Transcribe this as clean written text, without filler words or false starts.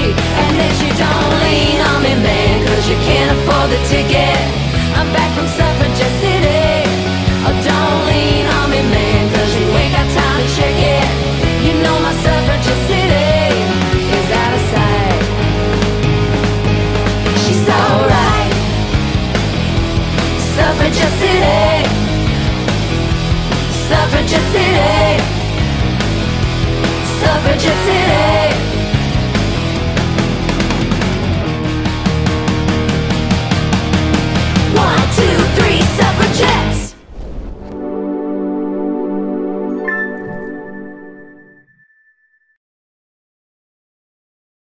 And that you don't lean on me, man, 'cause you can't afford the ticket.